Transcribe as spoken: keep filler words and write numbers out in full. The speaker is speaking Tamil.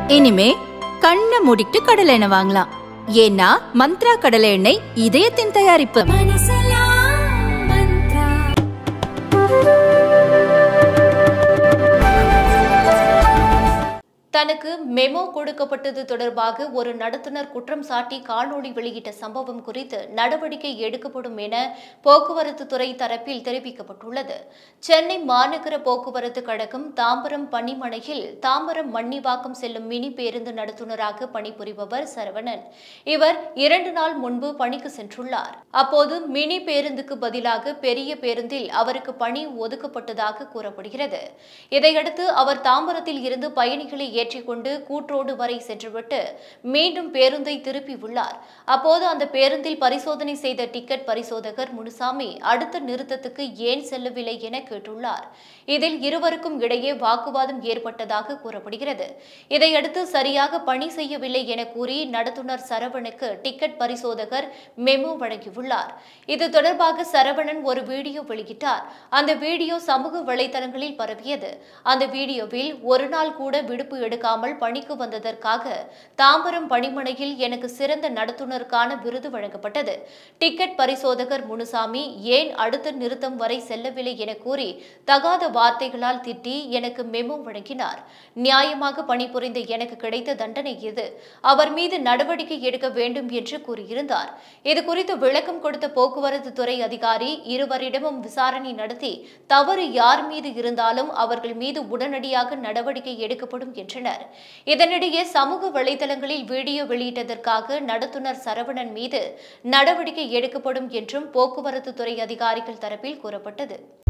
இனிமே கண்ணை மூடிட்டு கடலை எண்ணெய் வாங்கலாம். ஏன்னா மந்த்ரா கடலை எண்ணெய் இதயத்தின் தயாரிப்பு. தனக்கு மெமோ கொடுக்கப்பட்டது தொடர்பாக ஒரு நடத்துனர் குற்றம் சாட்டி காணொளி வெளியிட்ட சம்பவம் குறித்து நடவடிக்கை எடுக்கப்படும் என போக்குவரத்து துறை தரப்பில் தெரிவிக்கப்பட்டுள்ளது. சென்னை மாநகர போக்குவரத்து கழகம் தாம்பரம் பணிமனையில் தாம்பரம் மன்னிவாக்கம் செல்லும் மினி பேருந்து நடத்துனராக பணிபுரிபவர் சரவணன். இவர் இரண்டு நாள் முன்பு பணிக்கு சென்றுள்ளார். அப்போது மினி பேருந்துக்கு பதிலாக பெரிய பேருந்தில் அவருக்கு பணி ஒதுக்கப்பட்டதாக கூறப்படுகிறது. இதையடுத்து அவர் தாம்பரத்தில் இருந்து பயணிகளை ஏற்றிக்கொண்டு கூற்றோடு வரை சென்றுவிட்டு மீண்டும் பேருந்தை திருப்பியுள்ளார். அப்போது அந்த பேருந்தில் பரிசோதனை செய்த டிக்கெட் பரிசோதகர் முனுசாமி அடுத்த நிறுத்தத்துக்கு ஏன் செல்லவில்லை என கேட்டுள்ளார். இதில் இருவருக்கும் இடையே வாக்குவாதம் ஏற்பட்டதாக கூறப்படுகிறது. இதையடுத்து சரியாக பணி செய்யவில்லை என கூறி நடத்துனர் சரவணுக்கு டிக்கெட் பரிசோதகர் மெமோ வழங்கியுள்ளார். இது தொடர்பாக சரவணன் ஒரு வீடியோ வெளியிட்டார். அந்த வீடியோ சமூக வலைதளங்களில் பரவியது. அந்த வீடியோவில் ஒரு நாள் கூட விடுப்பு எடுக்காமல் பணிக்கு வந்ததற்காக தாம்பரம் பணிமனையில் எனக்கு சிறந்த நடத்துனருக்கான விருது வழங்கப்பட்டது. டிக்கெட் பரிசோதகர் முனுசாமி ஏன் அடுத்த நிறுத்தம் வரை செல்லவில்லை என கூறி தகாத வார்த்தைகளால் திட்டி எனக்கு மெமோ வழங்கினார். நியாயமாக பணிபுரிந்த எனக்கு கிடைத்த தண்டனை இது. அவர் மீது நடவடிக்கை எடுக்க வேண்டும் என்று கூறியிருந்தார். இதுகுறித்து விளக்கம் கொடுத்த போக்குவரத்து துறை அதிகாரி இருவரிடமும் விசாரணை நடத்தி தவறு யார் மீது இருந்தாலும் அவர்கள் மீது உடனடியாக நடவடிக்கை எடுக்கப்படும் என்றனர். இதனிடையே சமூக வலைதளங்களில் வீடியோ வெளியிட்டதற்காக நடத்துனர் சரவணன் மீது நடவடிக்கை எடுக்கப்படும் என்றும் போக்குவரத்து துறை அதிகாரிகள் தரப்பில் கூறப்பட்டது.